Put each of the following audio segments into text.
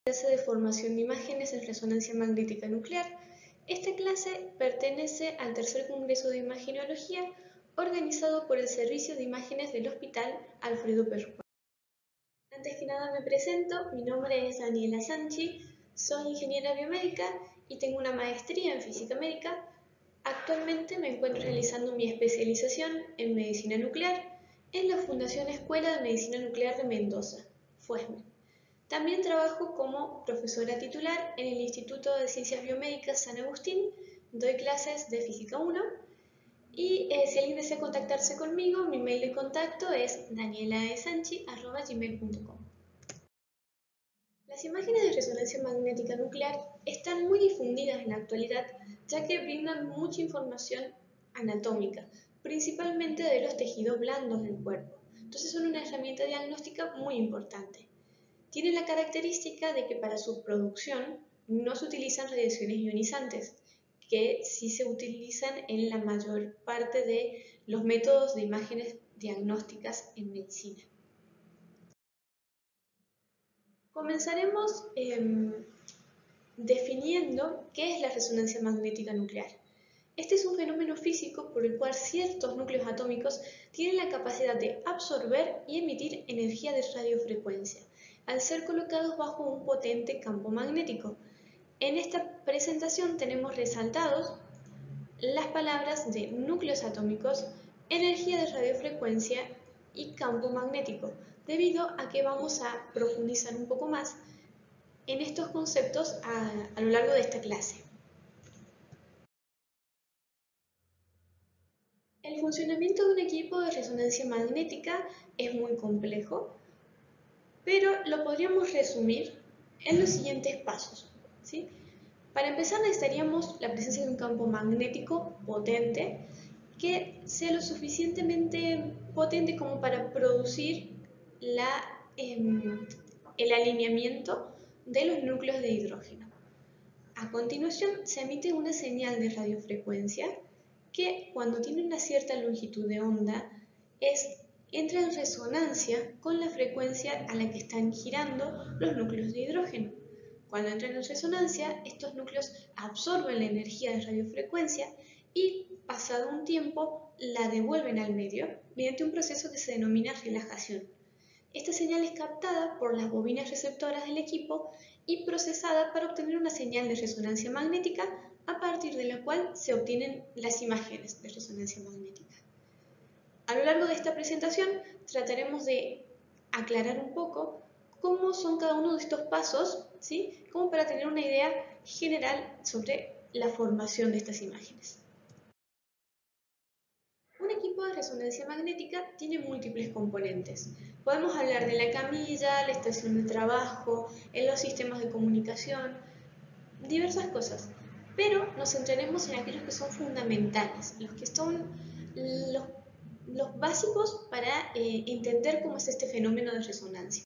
Clase de formación de imágenes en resonancia magnética nuclear. Esta clase pertenece al tercer Congreso de Imagenología organizado por el Servicio de Imágenes del Hospital Alfredo Perrone. Antes que nada me presento, mi nombre es Daniela Sanchi, soy ingeniera biomédica y tengo una maestría en física médica. Actualmente me encuentro realizando mi especialización en medicina nuclear en la Fundación Escuela de Medicina Nuclear de Mendoza, FUESME. También trabajo como profesora titular en el Instituto de Ciencias Biomédicas San Agustín, doy clases de Física 1 y si alguien desea contactarse conmigo, mi mail de contacto es danielaesanchi@gmail.com. Las imágenes de resonancia magnética nuclear están muy difundidas en la actualidad, ya que brindan mucha información anatómica, principalmente de los tejidos blandos del cuerpo. Entonces son una herramienta diagnóstica muy importante. Tiene la característica de que para su producción no se utilizan radiaciones ionizantes, que sí se utilizan en la mayor parte de los métodos de imágenes diagnósticas en medicina. Comenzaremos definiendo qué es la resonancia magnética nuclear. Este es un fenómeno físico por el cual ciertos núcleos atómicos tienen la capacidad de absorber y emitir energía de radiofrecuencia, al ser colocados bajo un potente campo magnético. En esta presentación tenemos resaltados las palabras de núcleos atómicos, energía de radiofrecuencia y campo magnético, debido a que vamos a profundizar un poco más en estos conceptos a lo largo de esta clase. El funcionamiento de un equipo de resonancia magnética es muy complejo, pero lo podríamos resumir en los siguientes pasos, ¿sí? Para empezar necesitaríamos la presencia de un campo magnético potente que sea lo suficientemente potente como para producir el alineamiento de los núcleos de hidrógeno. A continuación se emite una señal de radiofrecuencia que cuando tiene una cierta longitud de onda entra en resonancia con la frecuencia a la que están girando los núcleos de hidrógeno. Cuando entran en resonancia, estos núcleos absorben la energía de radiofrecuencia y, pasado un tiempo, la devuelven al medio mediante un proceso que se denomina relajación. Esta señal es captada por las bobinas receptoras del equipo y procesada para obtener una señal de resonancia magnética a partir de la cual se obtienen las imágenes de resonancia magnética. A lo largo de esta presentación trataremos de aclarar un poco cómo son cada uno de estos pasos, ¿sí? Como para tener una idea general sobre la formación de estas imágenes. Un equipo de resonancia magnética tiene múltiples componentes. Podemos hablar de la camilla, la estación de trabajo, en los sistemas de comunicación, diversas cosas. Pero nos centraremos en aquellos que son fundamentales, los que son los básicos para entender cómo es este fenómeno de resonancia.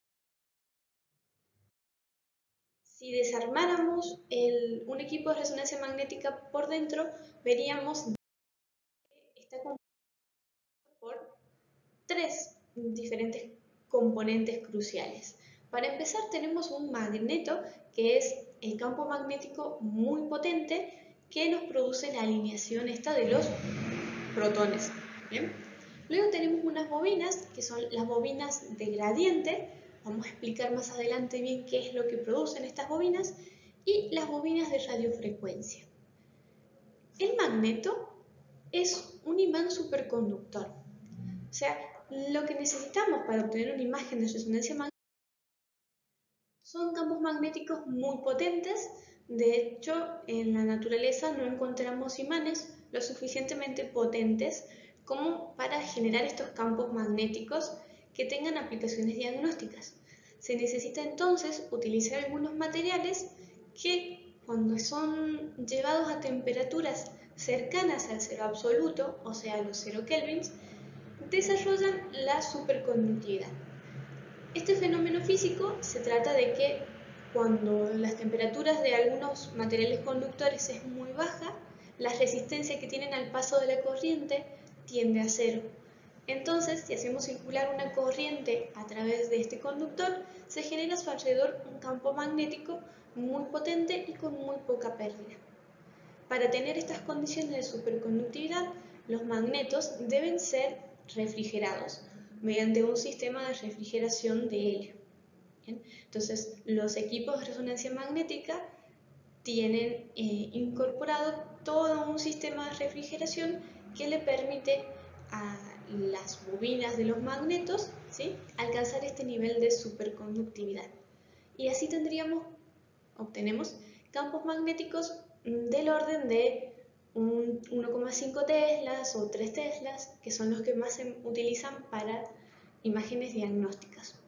Si desarmáramos un equipo de resonancia magnética por dentro, veríamos que está compuesto por tres diferentes componentes cruciales. Para empezar tenemos un magneto, que es el campo magnético muy potente que nos produce la alineación esta de los protones. ¿Bien? Luego tenemos unas bobinas, que son las bobinas de gradiente. Vamos a explicar más adelante bien qué es lo que producen estas bobinas. Y las bobinas de radiofrecuencia. El magneto es un imán superconductor. O sea, lo que necesitamos para obtener una imagen de resonancia magnética son campos magnéticos muy potentes. De hecho, en la naturaleza no encontramos imanes lo suficientemente potentes como para generar estos campos magnéticos que tengan aplicaciones diagnósticas. Se necesita entonces utilizar algunos materiales que, cuando son llevados a temperaturas cercanas al cero absoluto, o sea, a los 0 kelvins, desarrollan la superconductividad. Este fenómeno físico se trata de que cuando las temperaturas de algunos materiales conductores es muy baja, la resistencia que tienen al paso de la corriente tiende a cero. Entonces, si hacemos circular una corriente a través de este conductor, se genera a su alrededor un campo magnético muy potente y con muy poca pérdida. Para tener estas condiciones de superconductividad, los magnetos deben ser refrigerados mediante un sistema de refrigeración de helio. ¿Bien? Entonces, los equipos de resonancia magnética tienen incorporado todo un sistema de refrigeración que le permite a las bobinas de los magnetos, ¿sí?, alcanzar este nivel de superconductividad. Y así obtenemos campos magnéticos del orden de 1,5 teslas o 3 teslas, que son los que más se utilizan para imágenes diagnósticas.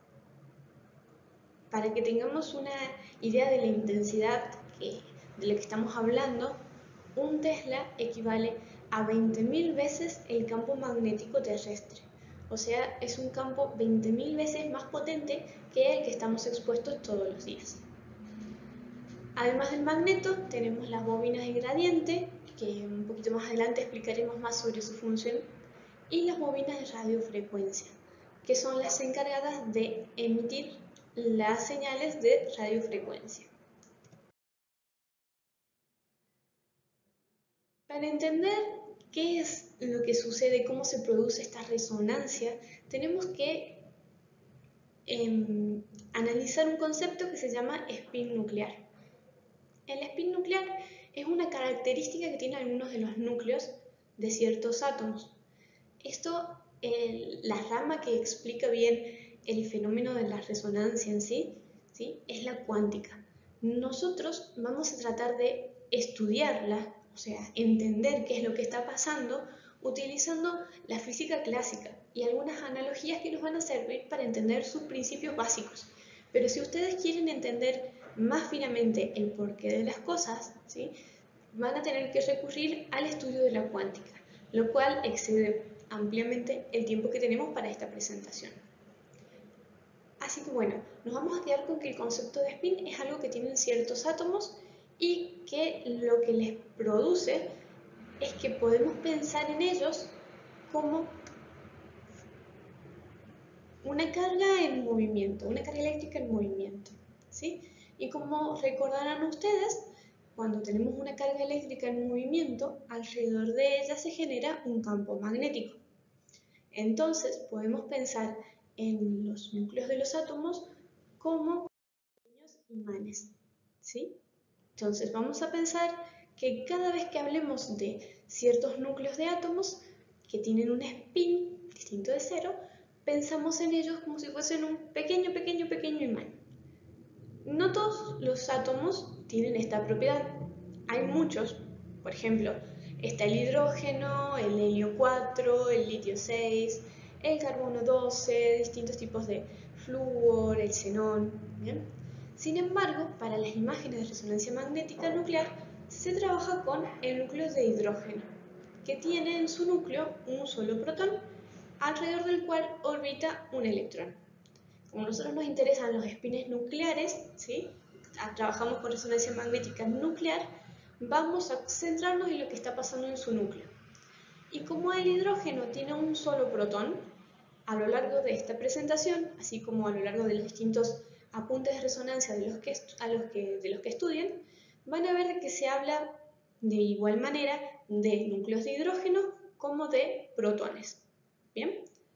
Para que tengamos una idea de la intensidad de lo que estamos hablando, un tesla equivale a 20.000 veces el campo magnético terrestre. O sea, es un campo 20.000 veces más potente que el que estamos expuestos todos los días. Además del magneto, tenemos las bobinas de gradiente, que un poquito más adelante explicaremos más sobre su función, y las bobinas de radiofrecuencia, que son las encargadas de emitir las señales de radiofrecuencia. Para entender qué es lo que sucede, cómo se produce esta resonancia, tenemos que analizar un concepto que se llama spin nuclear. El spin nuclear es una característica que tienen algunos de los núcleos de ciertos átomos. Esto, la rama que explica bien el fenómeno de la resonancia en sí, es la cuántica. Nosotros vamos a tratar de estudiarla, o sea, entender qué es lo que está pasando utilizando la física clásica y algunas analogías que nos van a servir para entender sus principios básicos. Pero si ustedes quieren entender más finamente el porqué de las cosas, ¿sí?, van a tener que recurrir al estudio de la cuántica, lo cual excede ampliamente el tiempo que tenemos para esta presentación. Así que bueno, nos vamos a quedar con que el concepto de spin es algo que tienen ciertos átomos y que lo que les produce es que podemos pensar en ellos como una carga en movimiento, una carga eléctrica en movimiento, ¿sí? Y como recordarán ustedes, cuando tenemos una carga eléctrica en movimiento, alrededor de ella se genera un campo magnético. Entonces, podemos pensar en los núcleos de los átomos como pequeños imanes, ¿sí? Entonces, vamos a pensar que cada vez que hablemos de ciertos núcleos de átomos que tienen un spin distinto de cero, pensamos en ellos como si fuesen un pequeño imán. No todos los átomos tienen esta propiedad. Hay muchos, por ejemplo, está el hidrógeno, el helio 4, el litio 6, el carbono 12, distintos tipos de flúor, el xenón, ¿bien? Sin embargo, para las imágenes de resonancia magnética nuclear se trabaja con el núcleo de hidrógeno, que tiene en su núcleo un solo protón, alrededor del cual orbita un electrón. Como a nosotros nos interesan los espines nucleares, ¿sí?, trabajamos con resonancia magnética nuclear, vamos a centrarnos en lo que está pasando en su núcleo. Y como el hidrógeno tiene un solo protón, a lo largo de esta presentación, así como a lo largo de los distintos apuntes de resonancia de los que estudien, van a ver que se habla de igual manera de núcleos de hidrógeno como de protones. ¿Bien?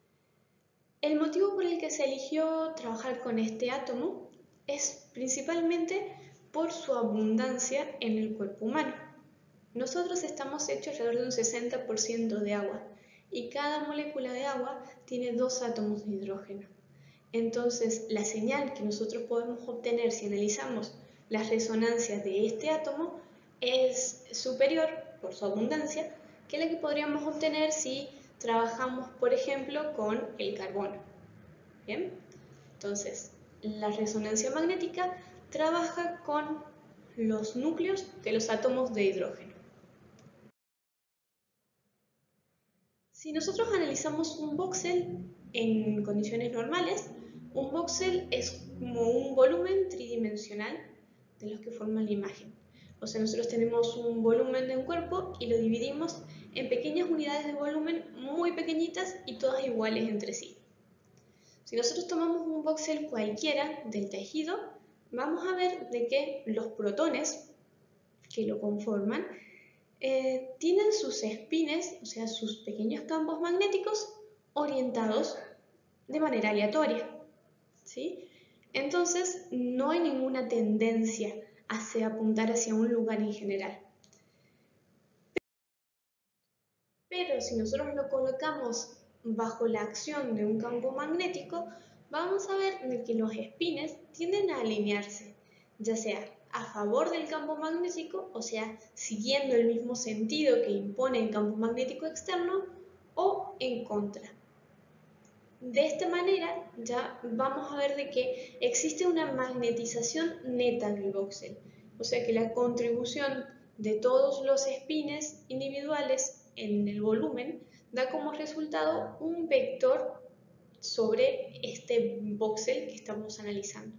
El motivo por el que se eligió trabajar con este átomo es principalmente por su abundancia en el cuerpo humano. Nosotros estamos hechos alrededor de un 60% de agua y cada molécula de agua tiene 2 átomos de hidrógeno. Entonces, la señal que nosotros podemos obtener si analizamos las resonancias de este átomo es superior, por su abundancia, que la que podríamos obtener si trabajamos, por ejemplo, con el carbono. ¿Bien? Entonces, la resonancia magnética trabaja con los núcleos de los átomos de hidrógeno. Si nosotros analizamos un voxel en condiciones normales, un voxel es como un volumen tridimensional de los que forman la imagen. O sea, nosotros tenemos un volumen de un cuerpo y lo dividimos en pequeñas unidades de volumen muy pequeñitas y todas iguales entre sí. Si nosotros tomamos un voxel cualquiera del tejido, vamos a ver de que los protones que lo conforman tienen sus espines, o sea, sus pequeños campos magnéticos orientados de manera aleatoria, ¿sí? Entonces, no hay ninguna tendencia hacia apuntar hacia un lugar en general. Pero si nosotros lo colocamos bajo la acción de un campo magnético, vamos a ver de que los espines tienden a alinearse, ya sea a favor del campo magnético, o sea, siguiendo el mismo sentido que impone el campo magnético externo, o en contra. De esta manera ya vamos a ver de que existe una magnetización neta del voxel, o sea que la contribución de todos los espines individuales en el volumen da como resultado un vector sobre este voxel que estamos analizando.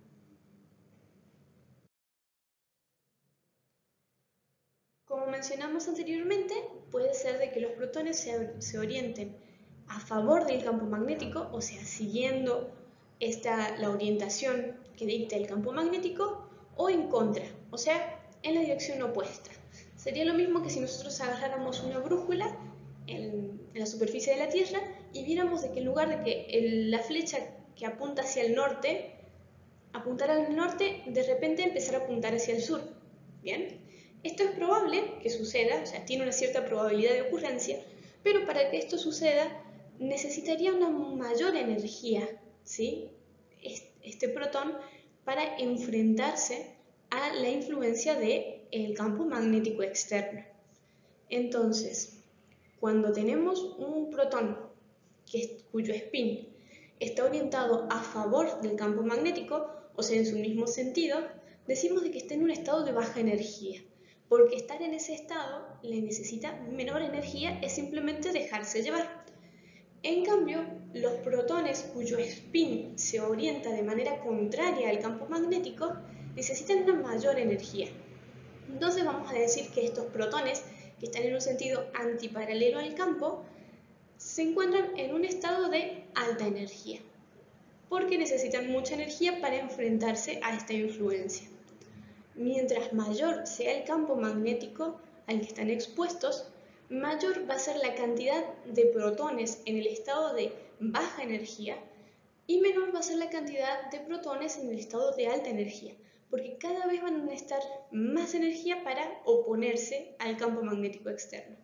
Como mencionamos anteriormente, puede ser de que los protones se orienten a favor del campo magnético, o sea, siguiendo la orientación que dicta el campo magnético, o en contra, o sea, en la dirección opuesta. Sería lo mismo que si nosotros agarráramos una brújula en la superficie de la Tierra y viéramos de que en lugar de que la flecha que apunta hacia el norte apuntara al norte, de repente empezar a apuntar hacia el sur. ¿Bien? Esto es probable que suceda, o sea, tiene una cierta probabilidad de ocurrencia, pero para que esto suceda necesitaría una mayor energía, ¿sí? Este protón para enfrentarse a la influencia del campo magnético externo. Entonces, cuando tenemos un protón cuyo spin está orientado a favor del campo magnético, o sea, en su mismo sentido, decimos de que está en un estado de baja energía, porque estar en ese estado le necesita menor energía, es simplemente dejarse llevar. En cambio, los protones cuyo spin se orienta de manera contraria al campo magnético necesitan una mayor energía. Entonces vamos a decir que estos protones, que están en un sentido antiparalelo al campo, se encuentran en un estado de alta energía, porque necesitan mucha energía para enfrentarse a esta influencia. Mientras mayor sea el campo magnético al que están expuestos, mayor va a ser la cantidad de protones en el estado de baja energía y menor va a ser la cantidad de protones en el estado de alta energía, porque cada vez van a necesitar más energía para oponerse al campo magnético externo.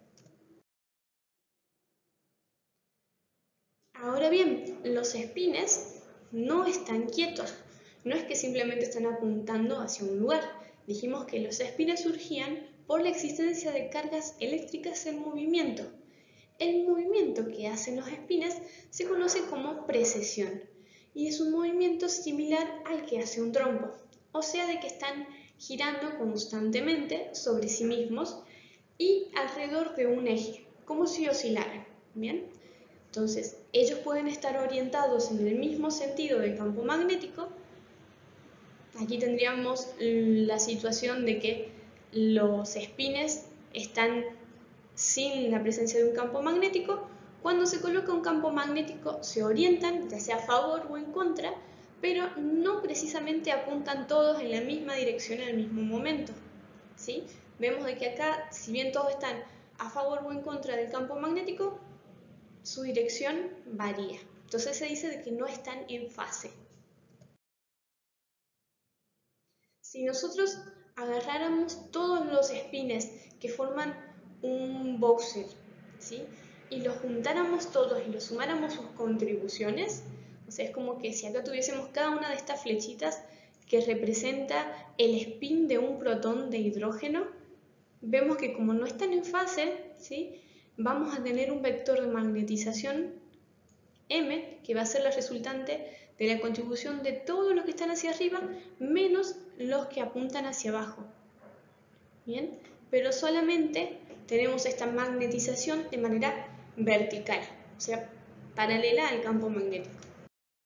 Ahora bien, los espines no están quietos, no es que simplemente están apuntando hacia un lugar. Dijimos que los espines surgían por la existencia de cargas eléctricas en movimiento. El movimiento que hacen los espines se conoce como precesión y es un movimiento similar al que hace un trompo, o sea de que están girando constantemente sobre sí mismos y alrededor de un eje, como si oscilaran. ¿Bien? Entonces, ellos pueden estar orientados en el mismo sentido del campo magnético. Aquí tendríamos la situación de que los espines están sin la presencia de un campo magnético. Cuando se coloca un campo magnético se orientan, ya sea a favor o en contra, pero no precisamente apuntan todos en la misma dirección al mismo momento, ¿sí? Vemos de que acá, si bien todos están a favor o en contra del campo magnético, su dirección varía. Entonces se dice de que no están en fase. Si nosotros agarráramos todos los espines que forman un voxel, ¿sí? Y los juntáramos todos y los sumáramos sus contribuciones, o sea, es como que si acá tuviésemos cada una de estas flechitas que representa el spin de un protón de hidrógeno, vemos que como no están en fase, ¿sí? Vamos a tener un vector de magnetización M, que va a ser la resultante de la contribución de todos los que están hacia arriba menos los que apuntan hacia abajo. ¿Bien? Pero solamente tenemos esta magnetización de manera vertical, o sea, paralela al campo magnético.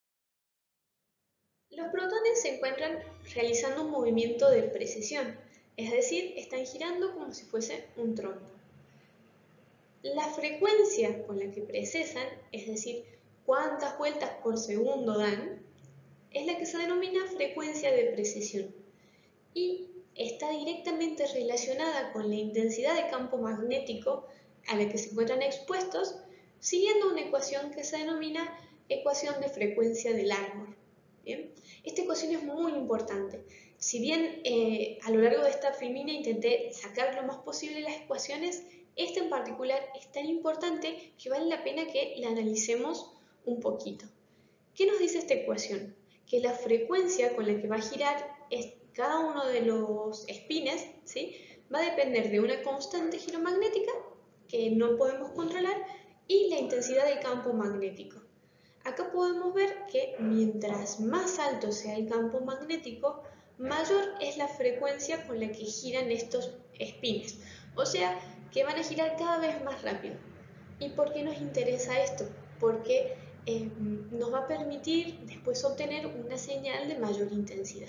Los protones se encuentran realizando un movimiento de precesión, es decir, están girando como si fuese un trompo. La frecuencia con la que precesan, es decir, cuántas vueltas por segundo dan, es la que se denomina frecuencia de precesión y está directamente relacionada con la intensidad de campo magnético a la que se encuentran expuestos, siguiendo una ecuación que se denomina ecuación de frecuencia del árbol. ¿Bien? Esta ecuación es muy importante. Si bien a lo largo de esta filmina intenté sacar lo más posible las ecuaciones, esta en particular es tan importante que vale la pena que la analicemos un poquito. ¿Qué nos dice esta ecuación? Que la frecuencia con la que va a girar cada uno de los espines, ¿sí?, va a depender de una constante giromagnética que no podemos controlar y la intensidad del campo magnético. Acá podemos ver que mientras más alto sea el campo magnético, mayor es la frecuencia con la que giran estos espines. O sea, que van a girar cada vez más rápido. ¿Y por qué nos interesa esto? Porque nos va a permitir después obtener una señal de mayor intensidad.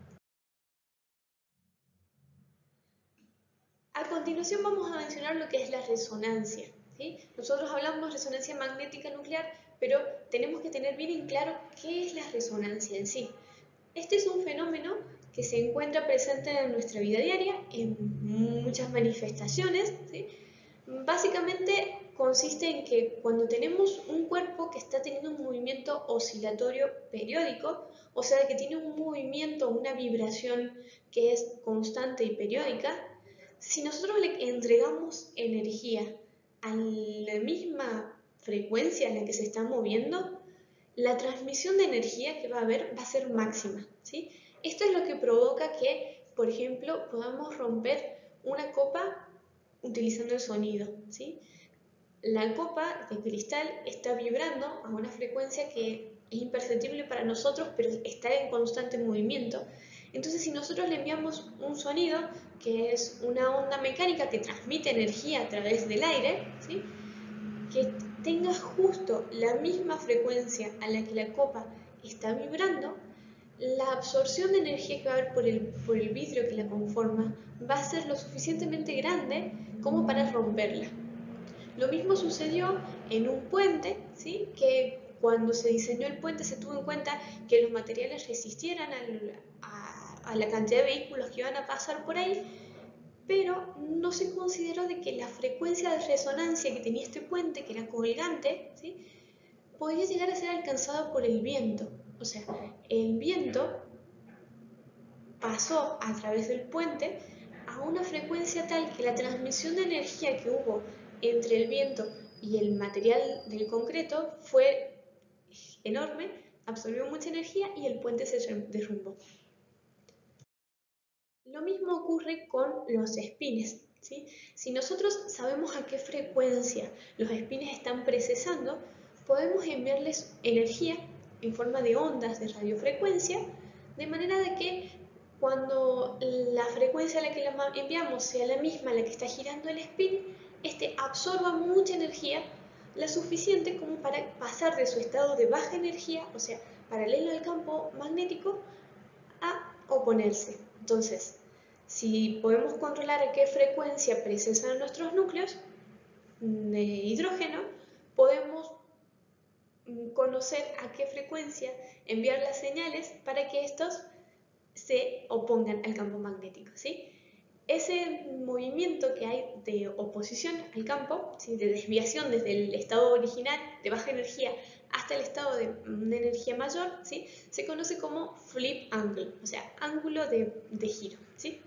A continuación vamos a mencionar lo que es la resonancia. ¿Sí? Nosotros hablamos de resonancia magnética nuclear, pero tenemos que tener bien en claro qué es la resonancia en sí. Este es un fenómeno que se encuentra presente en nuestra vida diaria, en muchas manifestaciones. ¿Sí? Básicamente consiste en que cuando tenemos un cuerpo que está teniendo un movimiento oscilatorio periódico, o sea que tiene un movimiento, una vibración que es constante y periódica, si nosotros le entregamos energía a la misma frecuencia en la que se está moviendo, la transmisión de energía que va a haber va a ser máxima, ¿sí? Esto es lo que provoca que, por ejemplo, podamos romper una copa utilizando el sonido, ¿sí? La copa de cristal está vibrando a una frecuencia que es imperceptible para nosotros, pero está en constante movimiento. Entonces, si nosotros le enviamos un sonido, que es una onda mecánica que transmite energía a través del aire, ¿sí?, que tenga justo la misma frecuencia a la que la copa está vibrando, la absorción de energía que va a haber por el vidrio que la conforma va a ser lo suficientemente grande como para romperla. Lo mismo sucedió en un puente, ¿sí?, que cuando se diseñó el puente se tuvo en cuenta que los materiales resistieran a la cantidad de vehículos que iban a pasar por ahí, pero no se consideró de que la frecuencia de resonancia que tenía este puente, que era colgante, ¿sí?, podía llegar a ser alcanzada por el viento. O sea, el viento pasó a través del puente a una frecuencia tal que la transmisión de energía que hubo entre el viento y el material del concreto fue enorme, absorbió mucha energía y el puente se derrumbó. Lo mismo ocurre con los espines, ¿sí? Si nosotros sabemos a qué frecuencia los espines están precesando, podemos enviarles energía en forma de ondas de radiofrecuencia, de manera de que cuando la frecuencia a la que la enviamos sea la misma a la que está girando el spin, este absorba mucha energía, la suficiente como para pasar de su estado de baja energía, o sea, paralelo al campo magnético, a oponerse. Entonces, si podemos controlar a qué frecuencia precesan nuestros núcleos de hidrógeno, podemos conocer a qué frecuencia enviar las señales para que estos se opongan al campo magnético, ¿sí? Ese movimiento que hay de oposición al campo, ¿sí?, de desviación desde el estado original de baja energía hasta el estado de una energía mayor, ¿sí?, se conoce como flip angle, o sea, ángulo de giro, ¿sí?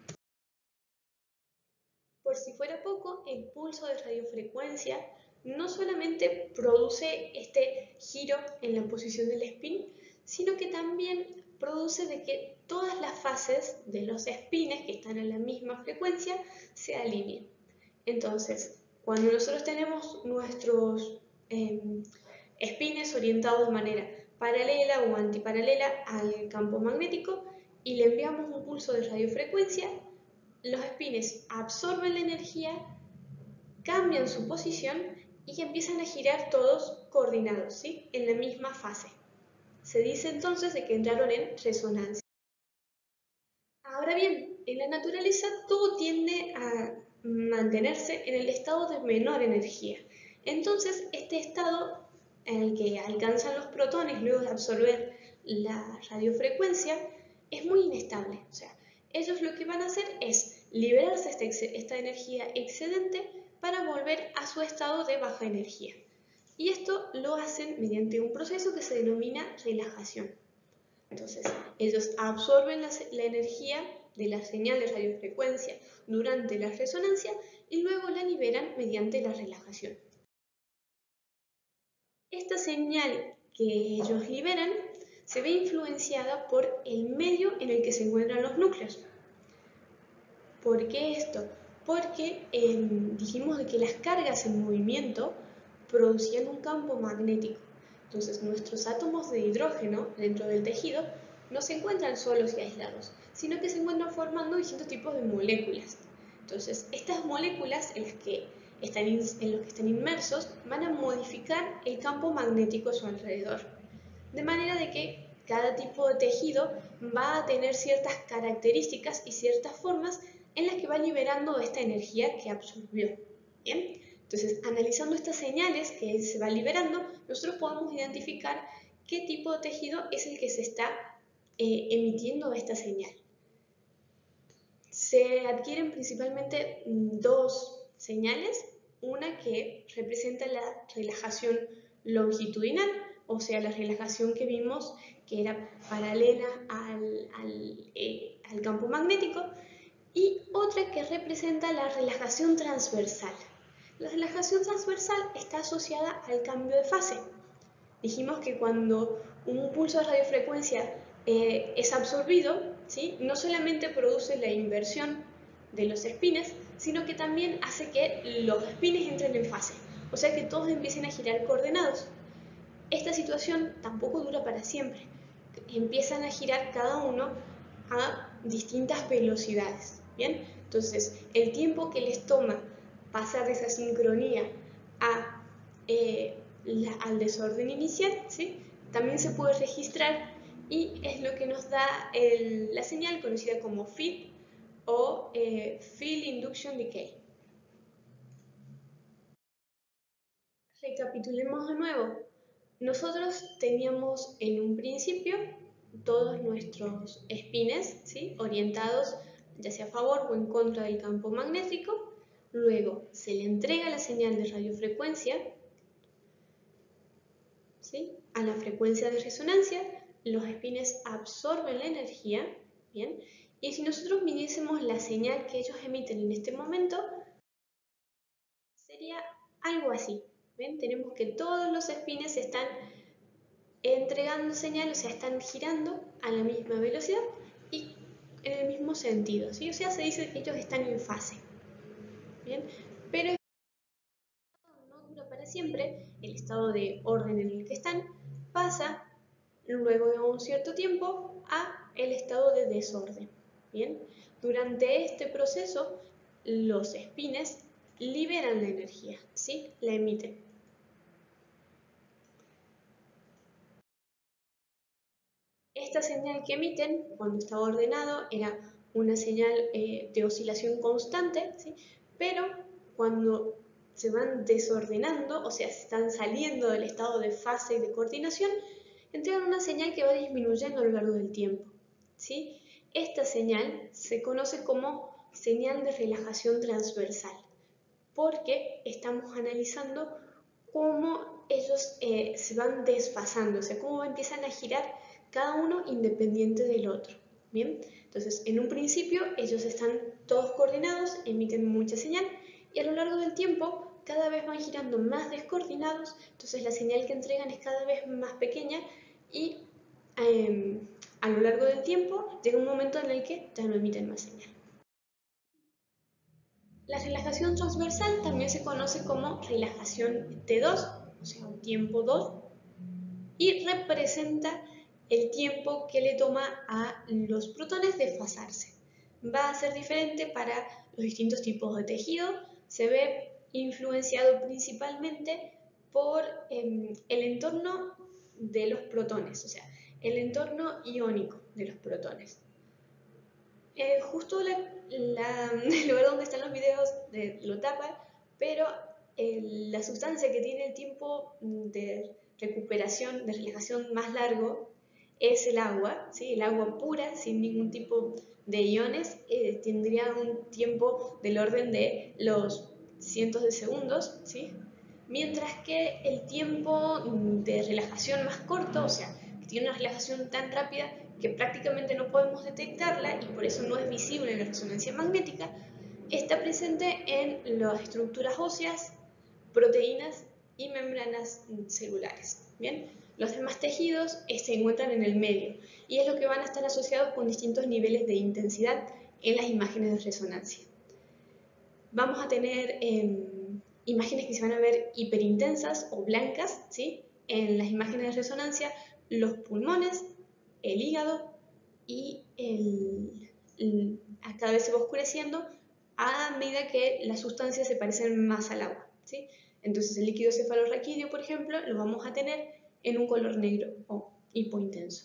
Por si fuera poco, el pulso de radiofrecuencia no solamente produce este giro en la posición del spin, sino que también produce de que todas las fases de los espines que están en la misma frecuencia se alineen. Entonces, cuando nosotros tenemos nuestros espines orientados de manera paralela o antiparalela al campo magnético y le enviamos un pulso de radiofrecuencia, los espines absorben la energía, cambian su posición y empiezan a girar todos coordinados, ¿sí?, en la misma fase. Se dice entonces de que entraron en resonancia. Ahora Ahora bien, en la naturaleza todo tiende a mantenerse en el estado de menor energía. Entonces, este estado en el que alcanzan los protones luego de absorber la radiofrecuencia es muy inestable. O sea, ellos lo que van a hacer es liberarse esta energía excedente para volver a su estado de baja energía. Y esto lo hacen mediante un proceso que se denomina relajación. Entonces, ellos absorben la energía de la señal de radiofrecuencia durante la resonancia y luego la liberan mediante la relajación. Esta señal que ellos liberan se ve influenciada por el medio en el que se encuentran los núcleos. ¿Por qué esto? Porque dijimos de que las cargas en movimiento producían un campo magnético. Entonces, nuestros átomos de hidrógeno dentro del tejido no se encuentran solos y aislados, sino que se encuentran formando distintos tipos de moléculas. Entonces, estas moléculas en los que están inmersos van a modificar el campo magnético a su alrededor. De manera de que cada tipo de tejido va a tener ciertas características y ciertas formas en las que va liberando esta energía que absorbió. ¿Bien? Entonces, analizando estas señales que se va liberando, nosotros podemos identificar qué tipo de tejido es el que se está emitiendo esta señal. Se adquieren principalmente dos señales, una que representa la relajación longitudinal, o sea, la relajación que vimos que era paralela al campo magnético, y otra que representa la relajación transversal. La relajación transversal está asociada al cambio de fase. Dijimos que cuando un pulso de radiofrecuencia es absorbido, ¿sí?, no solamente produce la inversión de los espines, sino que también hace que los espines entren en fase, o sea que todos empiecen a girar coordenados. Esta situación tampoco dura para siempre. Empiezan a girar cada uno a distintas velocidades. ¿Bien? Entonces, el tiempo que les toma pasar de esa sincronía al desorden inicial, ¿sí?, también se puede registrar y es lo que nos da la señal conocida como FID o Field Induction Decay. Recapitulemos de nuevo. Nosotros teníamos en un principio todos nuestros espines, ¿sí?, orientados ya sea a favor o en contra del campo magnético. Luego se le entrega la señal de radiofrecuencia, ¿sí?, a la frecuencia de resonancia. Los espines absorben la energía, ¿bien? Y si nosotros midiésemos la señal que ellos emiten en este momento, sería algo así. ¿Ven? Tenemos que todos los espines están entregando señal, o sea, están girando a la misma velocidad y en el mismo sentido, ¿sí? O sea, se dice que ellos están en fase. ¿Bien? Pero no dura para siempre. El estado de orden en el que están pasa luego de un cierto tiempo a el estado de desorden. ¿Bien? Durante este proceso, los espines liberan la energía, ¿sí?, la emiten. Esta señal que emiten, cuando estaba ordenado, era una señal de oscilación constante, ¿sí?, pero cuando se van desordenando, o sea, se están saliendo del estado de fase y de coordinación, entregan una señal que va disminuyendo a lo largo del tiempo, ¿sí? Esta señal se conoce como señal de relajación transversal, porque estamos analizando cómo ellos se van desfasando, o sea, cómo empiezan a girar cada uno independiente del otro. ¿Bien? Entonces, en un principio ellos están todos coordinados, emiten mucha señal y a lo largo del tiempo cada vez van girando más descoordinados, entonces la señal que entregan es cada vez más pequeña y a lo largo del tiempo llega un momento en el que ya no emiten más señal. La relajación transversal también se conoce como relajación T2, o sea, un tiempo 2, y representa el tiempo que le toma a los protones desfasarse. Va a ser diferente para los distintos tipos de tejido. Se ve influenciado principalmente por el entorno de los protones, o sea, el entorno iónico de los protones. Justo el lugar donde están los videos lo tapa, pero la sustancia que tiene el tiempo de recuperación, de relajación más largo, es el agua, ¿sí? El agua pura, sin ningún tipo de iones, tendría un tiempo del orden de los cientos de segundos, ¿sí? Mientras que el tiempo de relajación más corto, o sea, que tiene una relajación tan rápida que prácticamente no podemos detectarla y por eso no es visible en la resonancia magnética, está presente en las estructuras óseas, proteínas y membranas celulares. ¿Bien? Los demás tejidos se encuentran en el medio y es lo que van a estar asociados con distintos niveles de intensidad en las imágenes de resonancia. Vamos a tener imágenes que se van a ver hiperintensas o blancas, ¿sí? En las imágenes de resonancia, los pulmones, el hígado y cada vez se va oscureciendo a medida que las sustancias se parecen más al agua, ¿sí? Entonces el líquido cefalorraquídeo, por ejemplo, lo vamos a tener en un color negro o hipointenso.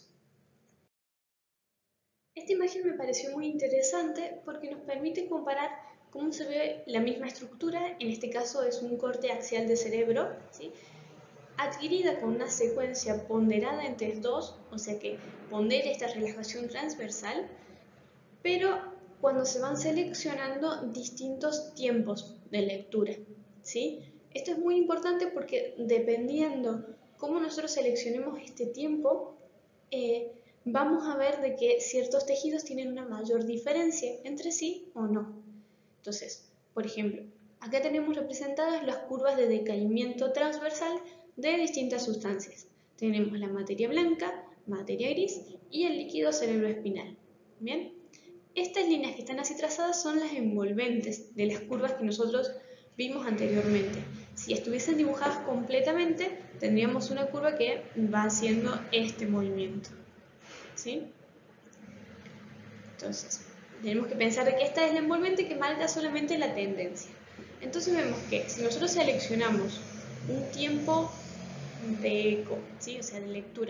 Esta imagen me pareció muy interesante porque nos permite comparar cómo se ve la misma estructura, en este caso es un corte axial de cerebro, ¿sí? Adquirida con una secuencia ponderada en TES2, o sea que pondera esta relajación transversal, pero cuando se van seleccionando distintos tiempos de lectura, ¿sí? Esto es muy importante porque dependiendo cómo nosotros seleccionemos este tiempo, vamos a ver de que ciertos tejidos tienen una mayor diferencia entre sí o no. Entonces, por ejemplo, acá tenemos representadas las curvas de decaimiento transversal de distintas sustancias. Tenemos la materia blanca, materia gris y el líquido cerebroespinal. ¿Bien? Estas líneas que están así trazadas son las envolventes de las curvas que nosotros vimos anteriormente. Si estuviesen dibujadas completamente, tendríamos una curva que va haciendo este movimiento, ¿sí? Entonces, tenemos que pensar que esta es la envolvente que marca solamente la tendencia. Entonces vemos que si nosotros seleccionamos un tiempo de eco, ¿sí? O sea, de lectura,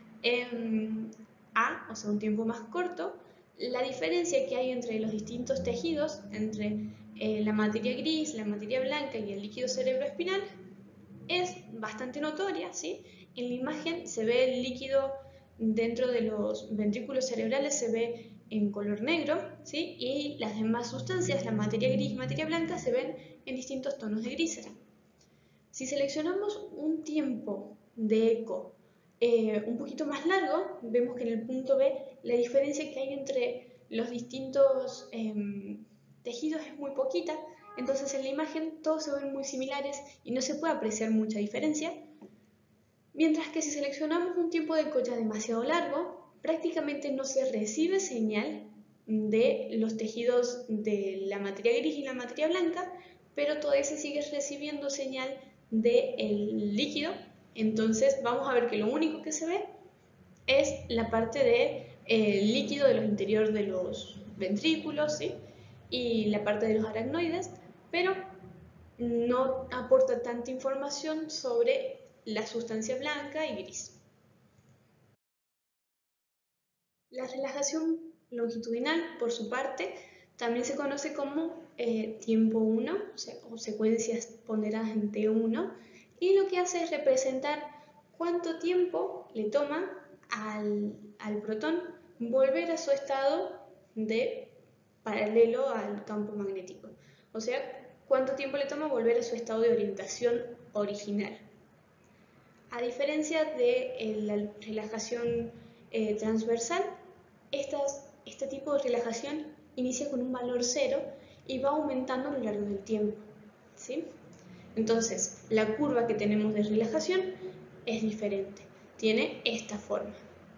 A, o sea, un tiempo más corto, la diferencia que hay entre los distintos tejidos, entre la materia gris, la materia blanca y el líquido cerebroespinal, es bastante notoria, ¿sí? En la imagen se ve el líquido dentro de los ventrículos cerebrales, se ve en color negro, ¿sí? Y las demás sustancias, la materia gris y materia blanca, se ven en distintos tonos de grises. Si seleccionamos un tiempo de eco un poquito más largo, vemos que en el punto B la diferencia que hay entre los distintos tejidos es muy poquita, entonces en la imagen todos se ven muy similares y no se puede apreciar mucha diferencia, mientras que si seleccionamos un tiempo de eco ya demasiado largo, prácticamente no se recibe señal de los tejidos de la materia gris y la materia blanca, pero todavía se sigue recibiendo señal del líquido, entonces vamos a ver que lo único que se ve es la parte del líquido de los interiores de los ventrículos, ¿sí? Y la parte de los aracnoides, pero no aporta tanta información sobre la sustancia blanca y gris. La relajación longitudinal, por su parte, también se conoce como tiempo 1, o secuencias ponderadas en T1, y lo que hace es representar cuánto tiempo le toma al protón volver a su estado de paralelo al campo magnético. O sea, cuánto tiempo le toma volver a su estado de orientación original. A diferencia de la relajación transversal, este tipo de relajación inicia con un valor 0 y va aumentando a lo largo del tiempo, ¿sí? Entonces, la curva que tenemos de relajación es diferente. Tiene esta forma,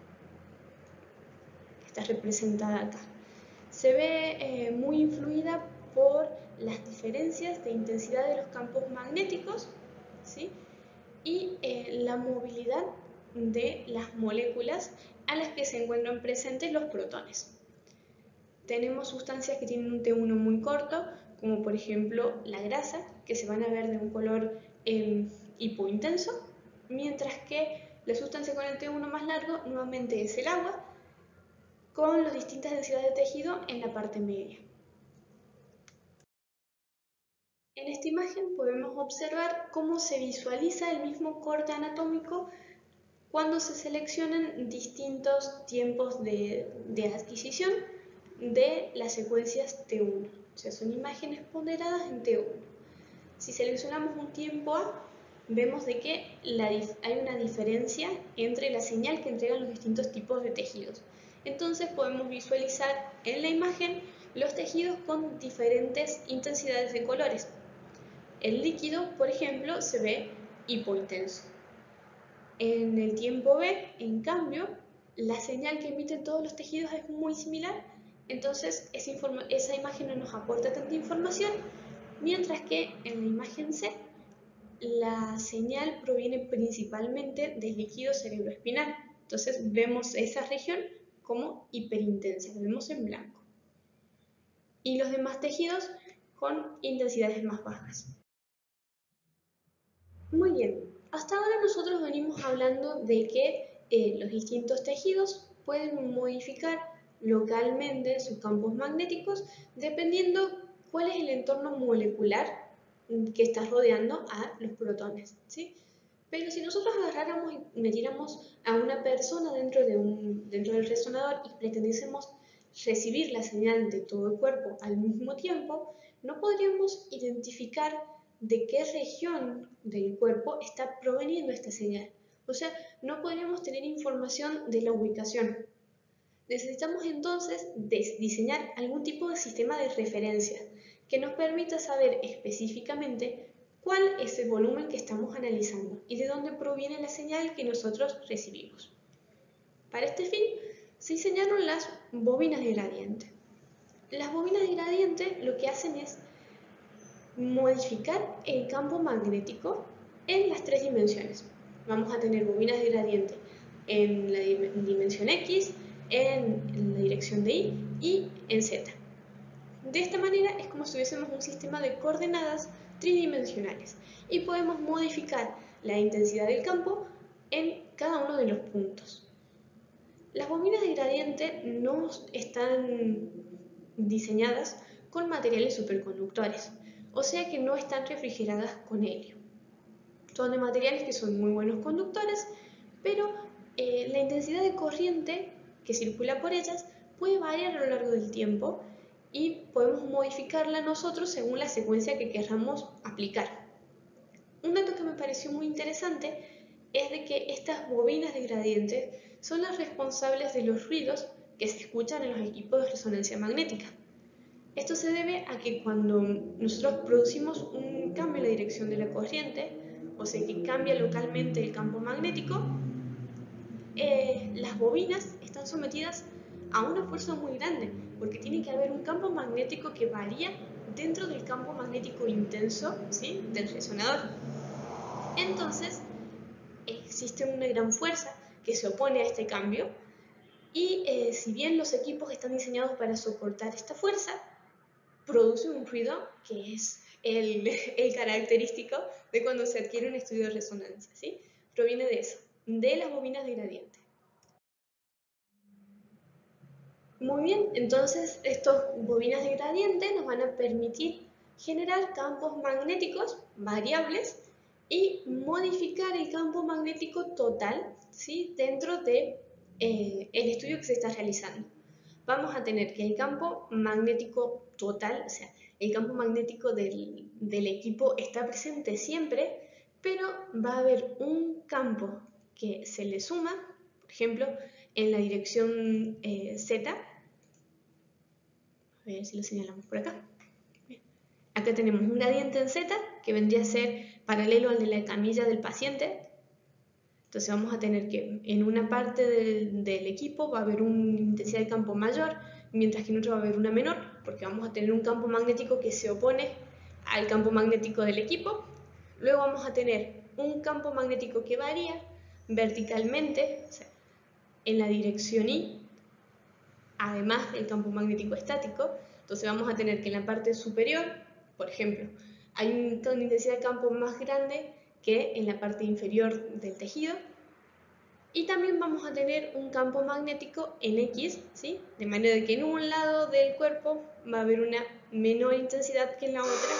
que está representada acá. Se ve muy influida por las diferencias de intensidad de los campos magnéticos, ¿sí? Y la movilidad de las moléculas a las que se encuentran presentes los protones. Tenemos sustancias que tienen un T1 muy corto, como por ejemplo la grasa, que se van a ver de un color hipointenso, mientras que la sustancia con el T1 más largo nuevamente es el agua, con las distintas densidades de tejido en la parte media. En esta imagen podemos observar cómo se visualiza el mismo corte anatómico cuando se seleccionan distintos tiempos de adquisición de las secuencias T1. O sea, son imágenes ponderadas en T1. Si seleccionamos un tiempo A, vemos de que hay una diferencia entre la señal que entregan los distintos tipos de tejidos. Entonces podemos visualizar en la imagen los tejidos con diferentes intensidades de colores. El líquido, por ejemplo, se ve hipointenso. En el tiempo B, en cambio, la señal que emiten todos los tejidos es muy similar, entonces esa imagen no nos aporta tanta información, mientras que en la imagen C, la señal proviene principalmente del líquido cerebroespinal. Entonces vemos esa región como hiperintensa, la vemos en blanco. Y los demás tejidos con intensidades más bajas. Muy bien, hasta ahora nosotros venimos hablando de que los distintos tejidos pueden modificar localmente sus campos magnéticos dependiendo cuál es el entorno molecular que está rodeando a los protones, ¿sí? Pero si nosotros agarráramos y metiéramos a una persona dentro del resonador y pretendiésemos recibir la señal de todo el cuerpo al mismo tiempo, no podríamos identificar de qué región del cuerpo está proveniendo esta señal. O sea, no podríamos tener información de la ubicación. Necesitamos entonces diseñar algún tipo de sistema de referencia que nos permita saber específicamente cuál es el volumen que estamos analizando y de dónde proviene la señal que nosotros recibimos. Para este fin, se diseñaron las bobinas de gradiente. Las bobinas de gradiente lo que hacen es modificar el campo magnético en las tres dimensiones. Vamos a tener bobinas de gradiente en la dimensión X, en la dirección de Y y en Z. De esta manera es como si tuviésemos un sistema de coordenadas tridimensionales y podemos modificar la intensidad del campo en cada uno de los puntos. Las bobinas de gradiente no están diseñadas con materiales superconductores, o sea que no están refrigeradas con helio. Son de materiales que son muy buenos conductores, pero la intensidad de corriente que circula por ellas puede variar a lo largo del tiempo y podemos modificarla nosotros según la secuencia que queramos aplicar. Un dato que me pareció muy interesante es de que estas bobinas de gradiente son las responsables de los ruidos que se escuchan en los equipos de resonancia magnética. Esto se debe a que cuando nosotros producimos un cambio en la dirección de la corriente, o sea que cambia localmente el campo magnético, las bobinas están sometidas a una fuerza muy grande, porque tiene que haber un campo magnético que varía dentro del campo magnético intenso, ¿sí?, del resonador. Entonces, existe una gran fuerza que se opone a este cambio y si bien los equipos están diseñados para soportar esta fuerza, produce un ruido que es el característico de cuando se adquiere un estudio de resonancia, ¿sí? Proviene de eso, de las bobinas de gradiente. Muy bien, entonces estas bobinas de gradiente nos van a permitir generar campos magnéticos variables y modificar el campo magnético total, ¿sí?, dentro de el estudio que se está realizando. Vamos a tener que el campo magnético total, o sea, el campo magnético del equipo está presente siempre, pero va a haber un campo que se le suma, por ejemplo, en la dirección Z. A ver si lo señalamos por acá. Bien. Acá tenemos un gradiente en Z que vendría a ser paralelo al de la camilla del paciente. Entonces vamos a tener que en una parte del equipo va a haber una intensidad de campo mayor, mientras que en otra va a haber una menor, porque vamos a tener un campo magnético que se opone al campo magnético del equipo. Luego vamos a tener un campo magnético que varía verticalmente, o sea, en la dirección Y, además del campo magnético estático. Entonces vamos a tener que en la parte superior, por ejemplo, hay una intensidad de campo más grande que en la parte inferior del tejido. Y también vamos a tener un campo magnético en X, ¿sí? De manera que en un lado del cuerpo va a haber una menor intensidad que en la otra.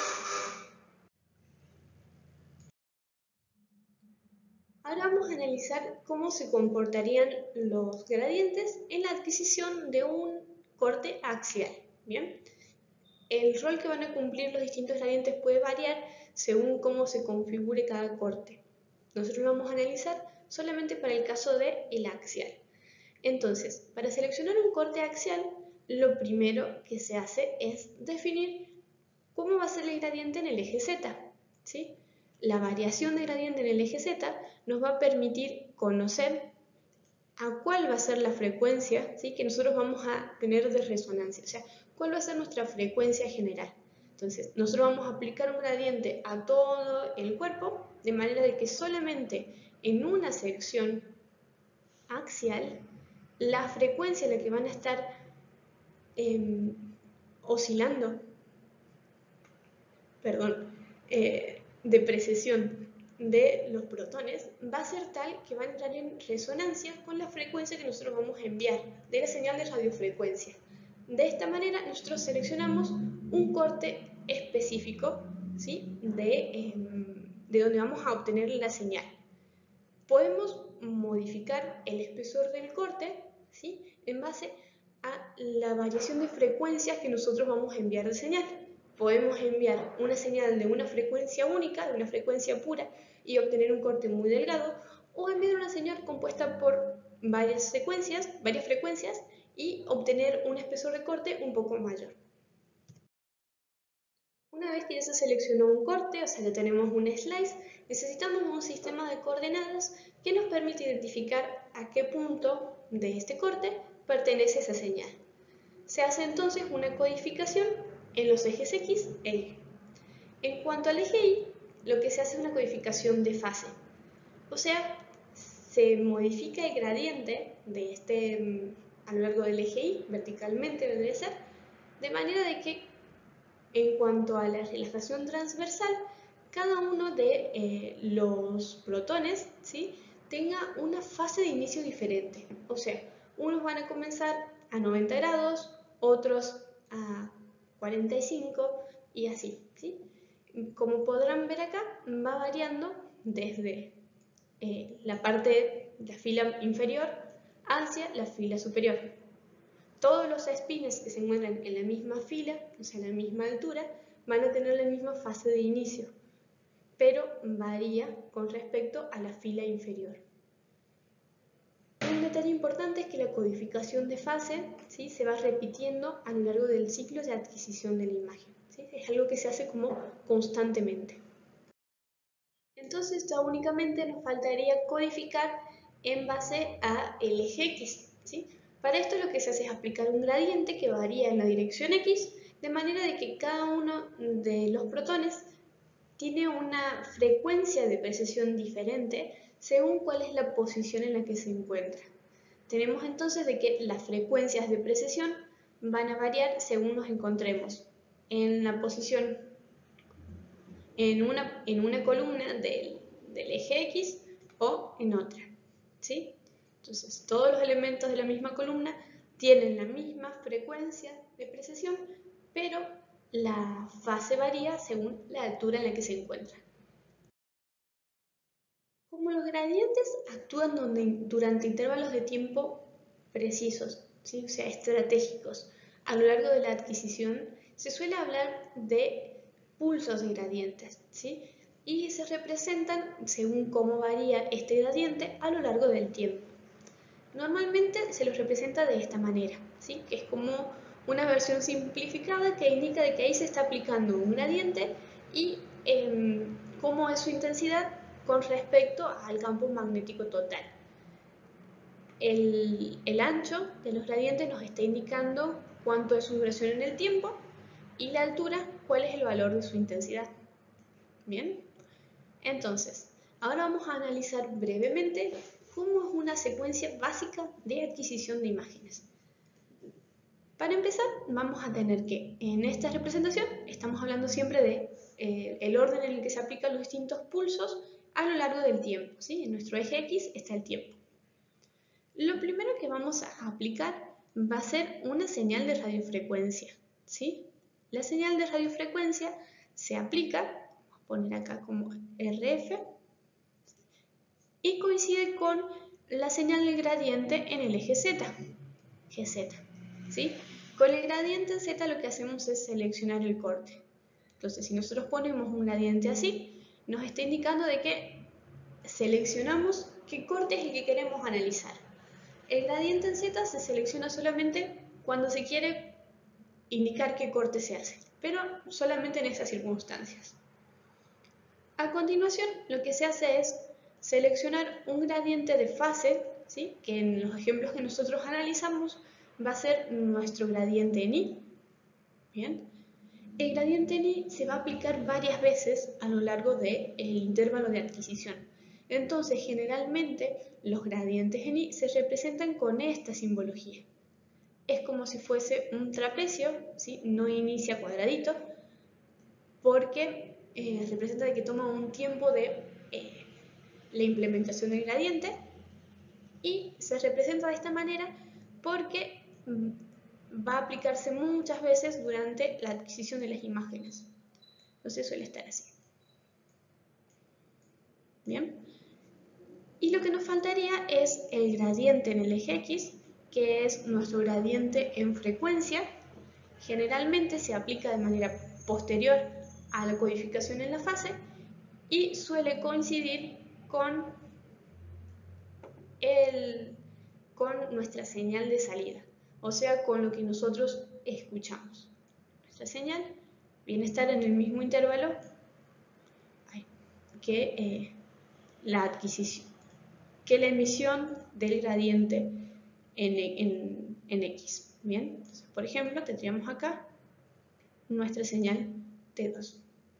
Ahora vamos a analizar cómo se comportarían los gradientes en la adquisición de un corte axial. ¿Bien? El rol que van a cumplir los distintos gradientes puede variar según cómo se configure cada corte. Nosotros lo vamos a analizar solamente para el caso del axial. Entonces, para seleccionar un corte axial, lo primero que se hace es definir cómo va a ser el gradiente en el eje Z. ¿Sí? La variación de gradiente en el eje Z nos va a permitir conocer a cuál va a ser la frecuencia, ¿sí?, que nosotros vamos a tener de resonancia, o sea, cuál va a ser nuestra frecuencia general. Entonces, nosotros vamos a aplicar un gradiente a todo el cuerpo, de manera de que solamente en una sección axial, la frecuencia en la que van a estar oscilando, de precesión de los protones va a ser tal que va a entrar en resonancia con la frecuencia que nosotros vamos a enviar de la señal de radiofrecuencia. De esta manera nosotros seleccionamos un corte específico, ¿sí?, de donde vamos a obtener la señal. Podemos modificar el espesor del corte, ¿sí?, en base a la variación de frecuencias que nosotros vamos a enviar de señal. Podemos enviar una señal de una frecuencia única, de una frecuencia pura, y obtener un corte muy delgado, o enviar una señal compuesta por varias frecuencias, y obtener un espesor de corte un poco mayor. Una vez que ya se seleccionó un corte, o sea, ya tenemos un slice, necesitamos un sistema de coordenadas que nos permite identificar a qué punto de este corte pertenece esa señal. Se hace entonces una codificación en los ejes X e Y. En cuanto al eje Y, lo que se hace es una codificación de fase. O sea, se modifica el gradiente de a lo largo del eje Y, verticalmente debe ser, de manera de que en cuanto a la relajación transversal, cada uno de los protones, ¿sí?, tenga una fase de inicio diferente. O sea, unos van a comenzar a 90 grados, otros a 45 y así, ¿sí? Como podrán ver acá, va variando desde la parte de la fila inferior hacia la fila superior. Todos los spines que se encuentran en la misma fila, o sea, en la misma altura, van a tener la misma fase de inicio, pero varía con respecto a la fila inferior. Un detalle importante es que la codificación de fase, ¿sí?, se va repitiendo a lo largo del ciclo de adquisición de la imagen, ¿sí? Es algo que se hace como constantemente. Entonces ya únicamente nos faltaría codificar en base a el eje X, ¿sí? Para esto lo que se hace es aplicar un gradiente que varía en la dirección X, de manera de que cada uno de los protones tiene una frecuencia de precesión diferente según cuál es la posición en la que se encuentra. Tenemos entonces de que las frecuencias de precesión van a variar según nos encontremos en la posición en una columna del eje X o en otra, ¿sí? Entonces, todos los elementos de la misma columna tienen la misma frecuencia de precesión, pero la fase varía según la altura en la que se encuentra. Como los gradientes actúan durante intervalos de tiempo precisos, ¿sí?, o sea, estratégicos, a lo largo de la adquisición, se suele hablar de pulsos de gradientes, ¿sí?, y se representan según cómo varía este gradiente a lo largo del tiempo. Normalmente se los representa de esta manera, ¿sí?, que es como una versión simplificada que indica de que ahí se está aplicando un gradiente y cómo es su intensidad con respecto al campo magnético total. El ancho de los gradientes nos está indicando cuánto es su duración en el tiempo y la altura, cuál es el valor de su intensidad. Bien, entonces, ahora vamos a analizar brevemente cómo es una secuencia básica de adquisición de imágenes. Para empezar, vamos a tener que en esta representación estamos hablando siempre de el orden en el que se aplican los distintos pulsos a lo largo del tiempo, ¿sí? En nuestro eje X está el tiempo. Lo primero que vamos a aplicar va a ser una señal de radiofrecuencia, ¿sí? La señal de radiofrecuencia se aplica, vamos a poner acá como RF, y coincide con la señal del gradiente en el eje Z, GZ, ¿sí? Con el gradiente Z lo que hacemos es seleccionar el corte. Entonces, si nosotros ponemos un gradiente así, nos está indicando de que seleccionamos qué corte es el que queremos analizar. El gradiente en Z se selecciona solamente cuando se quiere indicar qué corte se hace, pero solamente en esas circunstancias. A continuación, lo que se hace es seleccionar un gradiente de fase, ¿sí? Que en los ejemplos que nosotros analizamos va a ser nuestro gradiente en I. Bien. El gradiente en I se va a aplicar varias veces a lo largo del intervalo de adquisición. Entonces, generalmente, los gradientes en I se representan con esta simbología. Es como si fuese un trapecio, ¿sí? No inicia cuadradito, porque representa de que toma un tiempo de la implementación del gradiente, y se representa de esta manera porque va a aplicarse muchas veces durante la adquisición de las imágenes. Entonces suele estar así. Bien. Y lo que nos faltaría es el gradiente en el eje X, que es nuestro gradiente en frecuencia. Generalmente se aplica de manera posterior a la codificación en la fase y suele coincidir con nuestra señal de salida, o sea, con lo que nosotros escuchamos. Nuestra señal viene a estar en el mismo intervalo que la adquisición, que la emisión del gradiente en X. Bien, entonces, por ejemplo, tendríamos acá nuestra señal T2.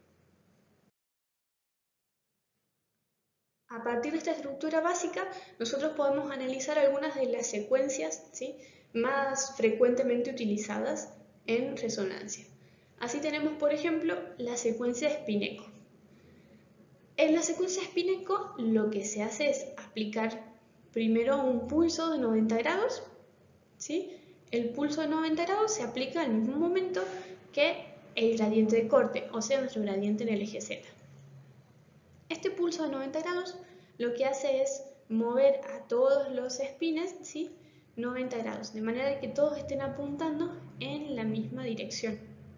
A partir de esta estructura básica, nosotros podemos analizar algunas de las secuencias, ¿sí?, más frecuentemente utilizadas en resonancia. Así tenemos, por ejemplo, la secuencia Spinetto. En la secuencia Spinetto lo que se hace es aplicar primero un pulso de 90 grados, ¿sí? El pulso de 90 grados se aplica al mismo momento que el gradiente de corte, o sea, nuestro gradiente en el eje Z. Este pulso de 90 grados lo que hace es mover a todos los espines, ¿sí?, 90 grados, de manera que todos estén apuntando en la misma dirección,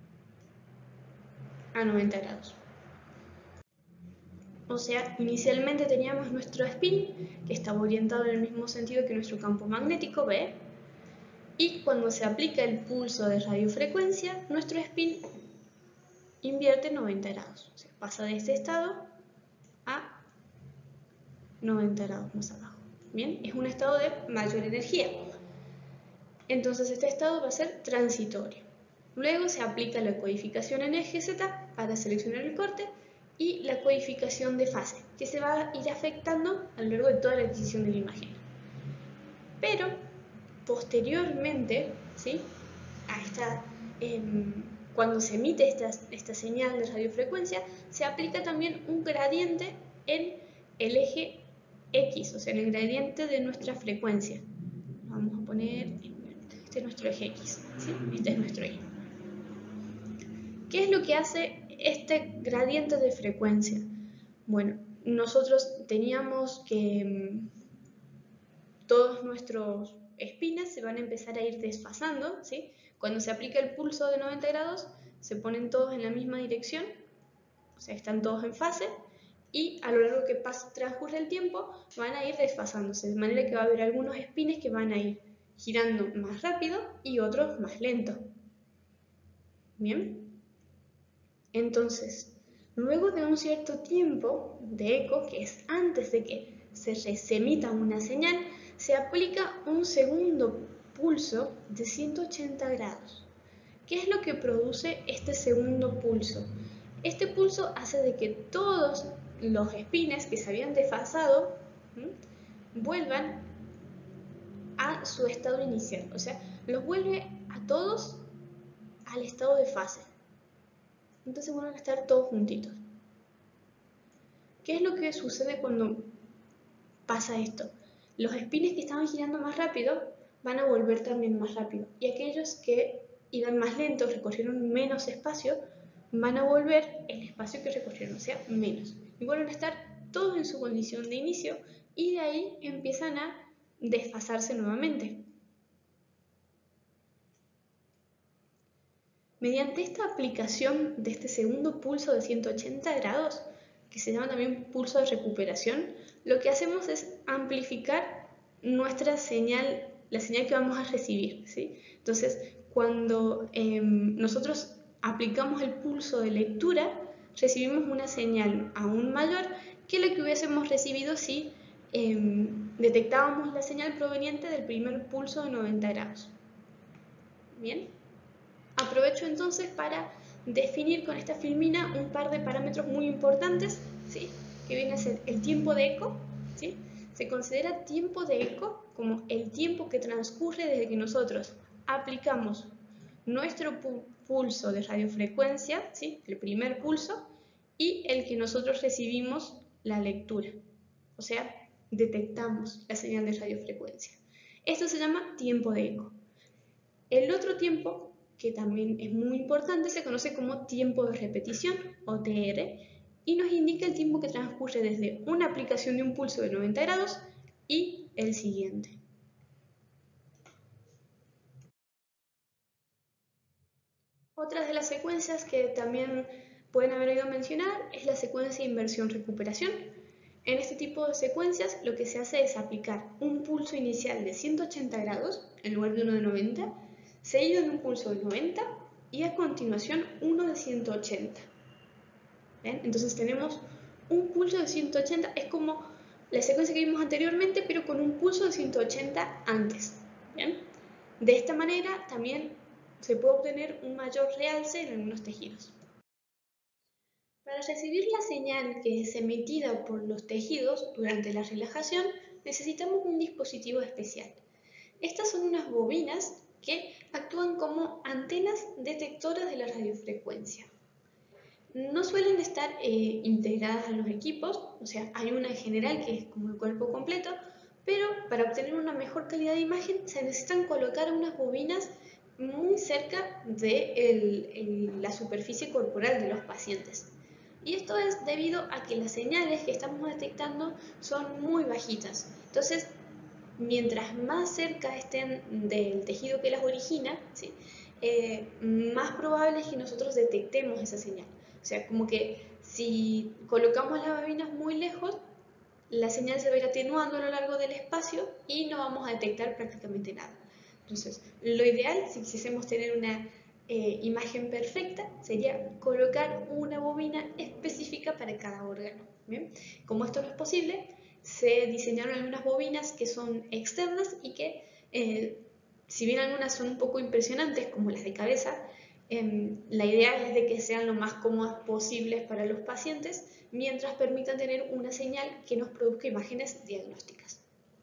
a 90 grados. O sea, inicialmente teníamos nuestro spin, que estaba orientado en el mismo sentido que nuestro campo magnético B, y cuando se aplica el pulso de radiofrecuencia, nuestro spin invierte 90 grados, o sea, pasa de este estado a 90 grados más abajo. Bien, es un estado de mayor energía. Entonces este estado va a ser transitorio. Luego se aplica la codificación en eje Z para seleccionar el corte y la codificación de fase, que se va a ir afectando a lo largo de toda la adquisición de la imagen. Pero posteriormente, ¿sí?, cuando se emite esta señal de radiofrecuencia, se aplica también un gradiente en el eje X, o sea, en el gradiente de nuestra frecuencia. Vamos a poner, este es nuestro eje X, ¿sí? Este es nuestro Y. ¿Qué es lo que hace este gradiente de frecuencia? Bueno, nosotros teníamos que todos nuestros espines se van a empezar a ir desfasando, ¿sí? Cuando se aplica el pulso de 90 grados, se ponen todos en la misma dirección, o sea, están todos en fase, y a lo largo que transcurre el tiempo van a ir desfasándose, de manera que va a haber algunos espines que van a ir girando más rápido y otros más lento. Bien, entonces, luego de un cierto tiempo de eco, que es antes de que se emita una señal, se aplica un segundo pulso de 180 grados. ¿Qué es lo que produce este segundo pulso? Este pulso hace de que todos los espines que se habían desfasado vuelvan a su estado inicial, o sea, los vuelve a todos al estado de fase. Entonces van a estar todos juntitos. ¿Qué es lo que sucede cuando pasa esto? los espines que estaban girando más rápido van a volver también más rápido, y aquellos que iban más lentos, recorrieron menos espacio, van a volver el espacio que recorrieron, o sea, menos. Y vuelven a estar todos en su condición de inicio, y de ahí empiezan a desfasarse nuevamente. Mediante esta aplicación de este segundo pulso de 180 grados, que se llama también pulso de recuperación, lo que hacemos es amplificar nuestra señal, la señal que vamos a recibir, ¿sí? Entonces, cuando nosotros aplicamos el pulso de lectura, recibimos una señal aún mayor que la que hubiésemos recibido si detectábamos la señal proveniente del primer pulso de 90 grados. ¿Bien? Aprovecho entonces para definir con esta filmina un par de parámetros muy importantes, ¿sí? Que viene a ser el tiempo de eco, ¿sí? Se considera tiempo de eco como el tiempo que transcurre desde que nosotros aplicamos nuestro pulso de radiofrecuencia, ¿sí? El primer pulso, y el que nosotros recibimos la lectura, o sea, detectamos la señal de radiofrecuencia. Esto se llama tiempo de eco. El otro tiempo, que también es muy importante, se conoce como tiempo de repetición, o TR, y nos indica el tiempo que transcurre desde una aplicación de un pulso de 90 grados y el siguiente. Otra de las secuencias que también pueden haber oído mencionar es la secuencia de inversión-recuperación. En este tipo de secuencias lo que se hace es aplicar un pulso inicial de 180 grados en lugar de uno de 90, seguido de un pulso de 90 y a continuación uno de 180. ¿Ven? Entonces tenemos un pulso de 180, es como la secuencia que vimos anteriormente, pero con un pulso de 180 antes. ¿Bien? De esta manera también se puede obtener un mayor realce en algunos tejidos. Para recibir la señal que es emitida por los tejidos durante la relajación, necesitamos un dispositivo especial. Estas son unas bobinas que actúan como antenas detectoras de la radiofrecuencia. No suelen estar integradas a los equipos, o sea, hay una en general que es como el cuerpo completo, pero para obtener una mejor calidad de imagen se necesitan colocar unas bobinas muy cerca de la superficie corporal de los pacientes. Y esto es debido a que las señales que estamos detectando son muy bajitas. Entonces, mientras más cerca estén del tejido que las origina, ¿sí? Más probable es que nosotros detectemos esa señal. O sea, como que si colocamos las bobinas muy lejos, la señal se va a ir atenuando a lo largo del espacio y no vamos a detectar prácticamente nada. Entonces, lo ideal, si quisiésemos tener una imagen perfecta, sería colocar una bobina específica para cada órgano. ¿Bien? Como esto no es posible, se diseñaron algunas bobinas que son externas y que, si bien algunas son un poco impresionantes, como las de cabeza, la idea es de que sean lo más cómodas posibles para los pacientes, mientras permitan tener una señal que nos produzca imágenes diagnósticas.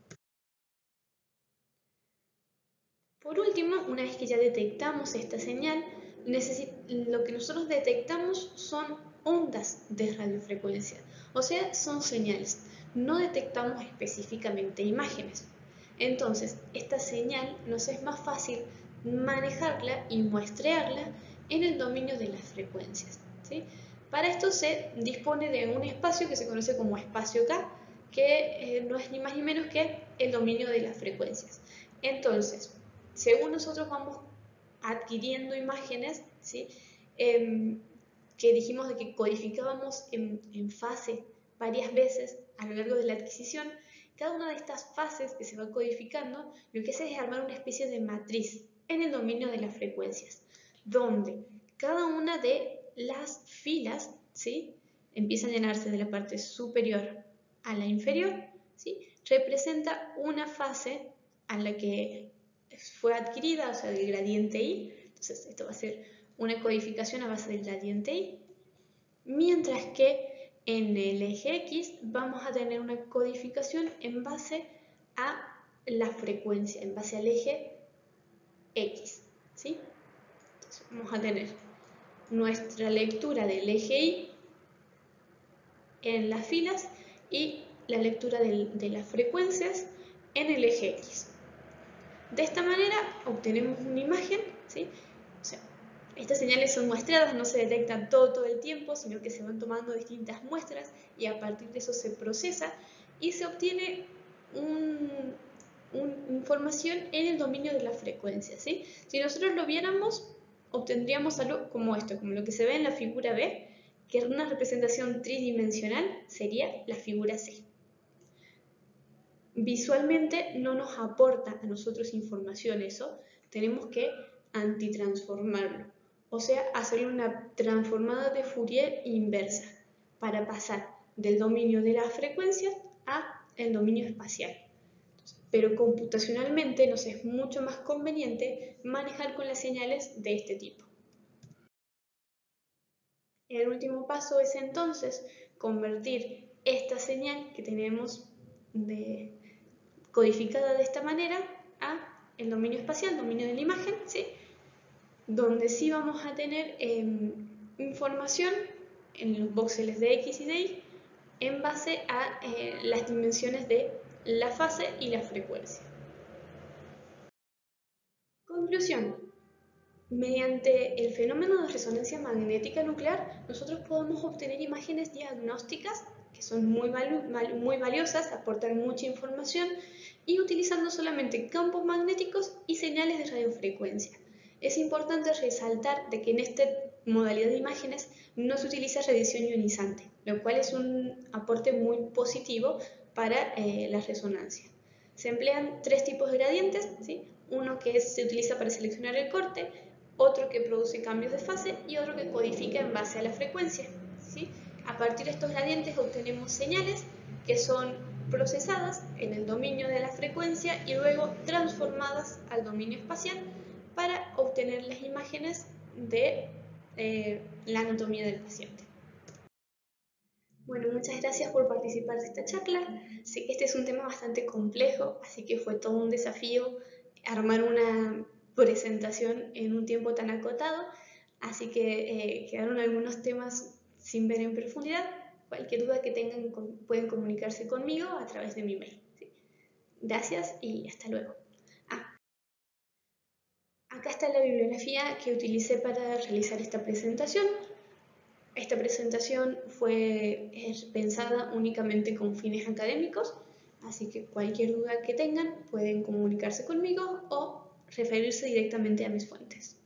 Por último, una vez que ya detectamos esta señal, lo que nosotros detectamos son ondas de radiofrecuencia, o sea, son señales. No detectamos específicamente imágenes. Entonces, esta señal nos es más fácil manejarla y muestrearla en el dominio de las frecuencias, ¿sí? Para esto se dispone de un espacio que se conoce como espacio K, que no es ni más ni menos que el dominio de las frecuencias. Entonces, según nosotros vamos adquiriendo imágenes, ¿sí? Que dijimos de que codificábamos en fase varias veces a lo largo de la adquisición, cada una de estas fases que se va codificando, lo que hace es armar una especie de matriz en el dominio de las frecuencias, donde cada una de las filas, ¿sí? Empieza a llenarse de la parte superior a la inferior, ¿sí? Representa una fase a la que fue adquirida, o sea, del gradiente I. Entonces, esto va a ser una codificación a base del gradiente I. Mientras que en el eje X vamos a tener una codificación en base a la frecuencia, en base al eje X, ¿sí? Entonces, vamos a tener nuestra lectura del eje Y en las filas y la lectura de las frecuencias en el eje X. De esta manera obtenemos una imagen, ¿sí? O sea, estas señales son muestreadas, no se detectan todo el tiempo, sino que se van tomando distintas muestras y a partir de eso se procesa y se obtiene una información en el dominio de la frecuencia, ¿sí? Si nosotros lo viéramos, obtendríamos algo como esto, como lo que se ve en la figura B, que es una representación tridimensional, sería la figura C. Visualmente no nos aporta a nosotros información eso, tenemos que antitransformarlo, o sea, hacer una transformada de Fourier inversa para pasar del dominio de las frecuencias a el dominio espacial. Pero computacionalmente nos es mucho más conveniente manejar con las señales de este tipo. El último paso es entonces convertir esta señal que tenemos codificada de esta manera a el dominio espacial, dominio de la imagen, ¿sí? Donde sí vamos a tener información en los voxeles de X y de Y en base a las dimensiones de la fase y la frecuencia. Conclusión. Mediante el fenómeno de resonancia magnética nuclear, nosotros podemos obtener imágenes diagnósticas que son muy valiosas, aportan mucha información y utilizando solamente campos magnéticos y señales de radiofrecuencia. Es importante resaltar de que en esta modalidad de imágenes no se utiliza radiación ionizante, lo cual es un aporte muy positivo para la resonancia. Se emplean tres tipos de gradientes, ¿sí? Uno que se utiliza para seleccionar el corte, otro que produce cambios de fase y otro que codifica en base a la frecuencia, ¿sí? A partir de estos gradientes obtenemos señales que son procesadas en el dominio de la frecuencia y luego transformadas al dominio espacial para obtener las imágenes de la anatomía del paciente. Bueno, muchas gracias por participar de esta charla. Sé que este es un tema bastante complejo, así que fue todo un desafío armar una presentación en un tiempo tan acotado, así que quedaron algunos temas sin ver en profundidad. Cualquier duda que tengan pueden comunicarse conmigo a través de mi mail. ¿Sí? Gracias y hasta luego. Acá está la bibliografía que utilicé para realizar esta presentación. Esta presentación fue pensada únicamente con fines académicos, así que cualquier duda que tengan pueden comunicarse conmigo o referirse directamente a mis fuentes.